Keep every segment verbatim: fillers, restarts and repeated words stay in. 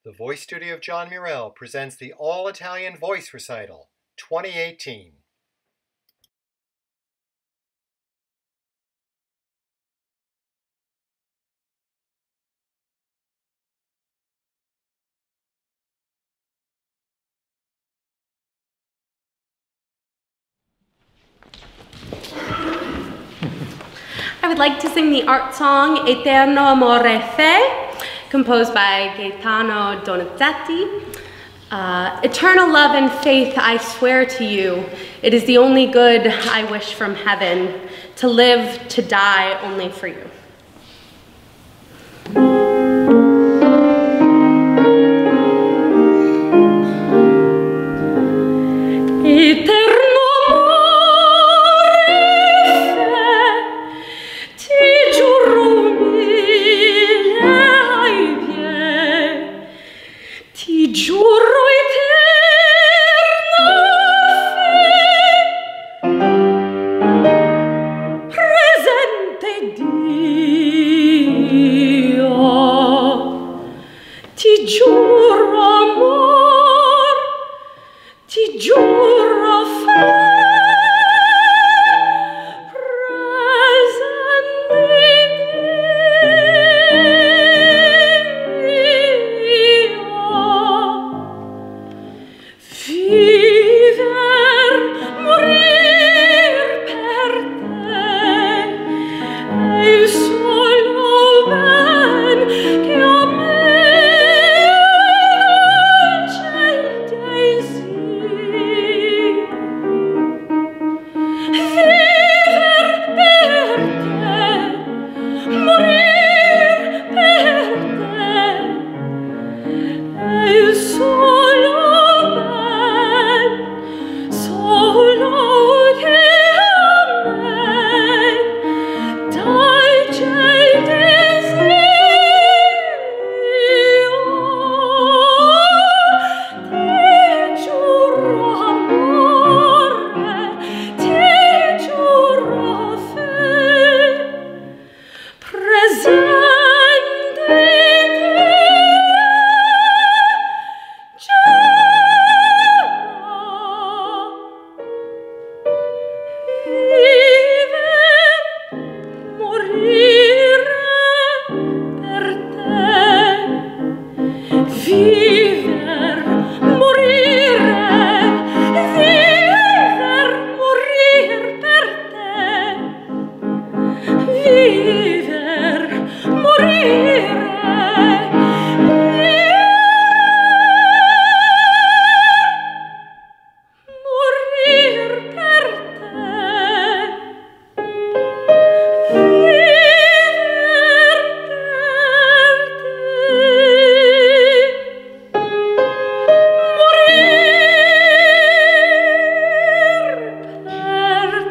The Voice Studio of John Murelle presents the All-Italian Voice Recital, twenty eighteen. I would like to sing the art song Eterno Amore Fe, composed by Gaetano Donizetti. Uh, eternal love and faith, I swear to you, it is the only good I wish from heaven, to live, to die only for you. Ti giuro amor, ti giuro fe,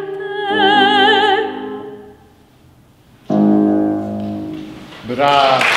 Bravo.